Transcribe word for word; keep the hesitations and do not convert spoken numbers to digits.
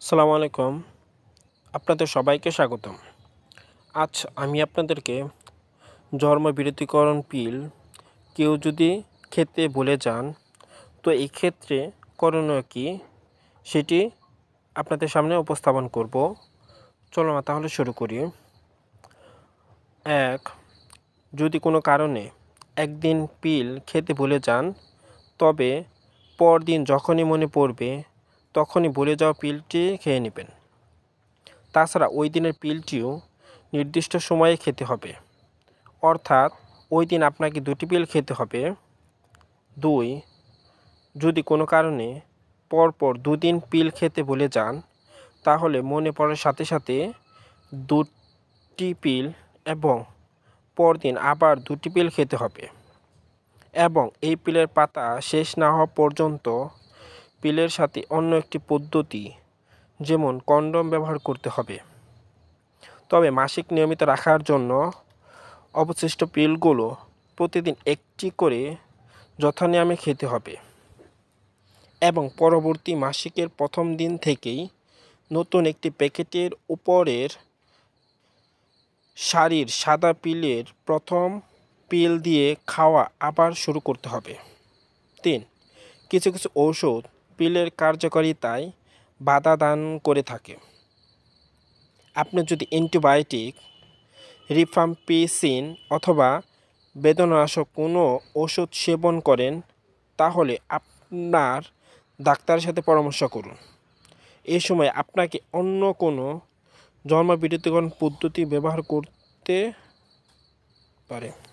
আসসালামু আলাইকুম। আপনাদের সবাইকে স্বাগতম। আজ আমি আপনাদেরকে জন্মবিরতীকরণ পিল কেউ যদি খেতে ভুলে যান তো এই ক্ষেত্রে করণীয় কী সেটি আপনাদের সামনে উপস্থাপন করব। চলো না তাহলে শুরু করি। এক, যদি কোনো কারণে একদিন পিল খেতে ভুলে যান তবে পরদিন যখনই মনে পড়বে তখনই ভুলে যাওয়া পিলটি খেয়ে নেবেন। তাছাড়া ওই দিনের পিলটিও নির্দিষ্ট সময়ে খেতে হবে, অর্থাৎ ওই দিন আপনাকে দুটি পিল খেতে হবে। দুই, যদি কোনো কারণে পরপর দুদিন পিল খেতে ভুলে যান তাহলে মনে পড়ার সাথে সাথে দুটি পিল এবং পরদিন আবার দুটি পিল খেতে হবে এবং এই পিলের পাতা শেষ না হওয়া পর্যন্ত পিলের সাথে অন্য একটি পদ্ধতি যেমন কন্ডম ব্যবহার করতে হবে। তবে মাসিক নিয়মিত রাখার জন্য অবশিষ্ট পিলগুলো প্রতিদিন একটি করে যথানিয়মে খেতে হবে এবং পরবর্তী মাসিকের প্রথম দিন থেকেই নতুন একটি প্যাকেটের উপরের সারির সাদা পিলের প্রথম পিল দিয়ে খাওয়া আবার শুরু করতে হবে। তিন, কিছু কিছু ঔষধ পিলের কার্যকারিতায় বাধা দান করে থাকে। আপনি যদি অ্যান্টিবায়োটিক, রিফাম্পিসিন অথবা বেদনানাশক কোনো ওষুধ সেবন করেন তাহলে আপনার ডাক্তারের সাথে পরামর্শ করুন। এই সময় আপনাকে অন্য কোনো জন্মবিরতীকরণ পদ্ধতি ব্যবহার করতে পারে।